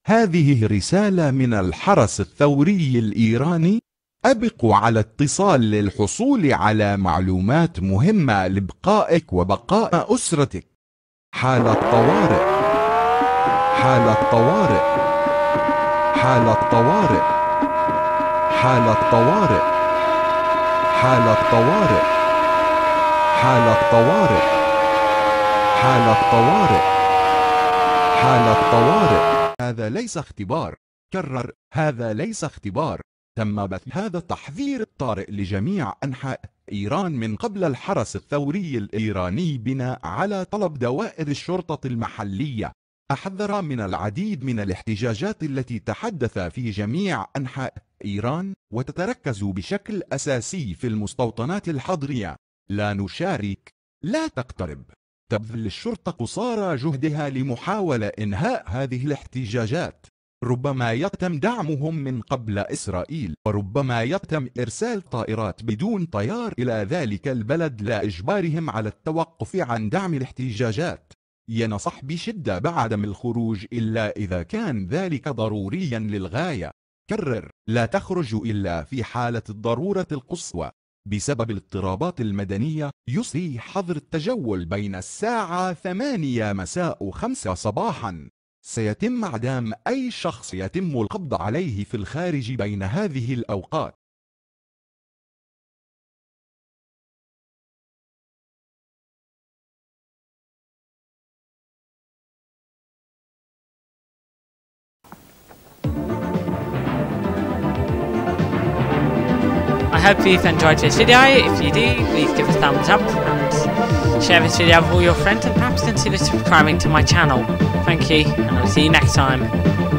هذه رسالة من الحرس الثوري الإيراني. أبقوا على اتصال للحصول على معلومات مهمة لبقائك وبقاء أسرتك. حالة طوارئ، حالة طوارئ، حالة طوارئ، حالة طوارئ، حالة طوارئ، حالة طوارئ، حالة طوارئ، حالة طوارئ. هذا ليس اختبار. كرر: هذا ليس اختبار. تم بث هذا التحذير الطارئ لجميع أنحاء إيران من قبل الحرس الثوري الإيراني بناء على طلب دوائر الشرطة المحلية. أحذر من العديد من الاحتجاجات التي تحدث في جميع أنحاء إيران وتتركز بشكل أساسي في المستوطنات الحضرية. لا نشارك، لا تقترب. تبذل الشرطة قصارى جهدها لمحاولة إنهاء هذه الاحتجاجات. ربما يتم دعمهم من قبل إسرائيل، وربما يتم إرسال طائرات بدون طيار إلى ذلك البلد لإجبارهم على التوقف عن دعم الاحتجاجات. ينصح بشدة بعدم الخروج إلا إذا كان ذلك ضروريا للغاية. كرر: لا تخرجوا إلا في حالة الضرورة القصوى. بسبب الاضطرابات المدنية يسري حظر التجول بين الساعة 8 مساء و5 صباحا. سيتم إعدام أي شخص يتم القبض عليه في الخارج بين هذه الأوقات. I hope you've enjoyed this video. If you do, please give a thumbs up and share this video with all your friends, and perhaps consider subscribing to my channel. Thank you, and I'll see you next time.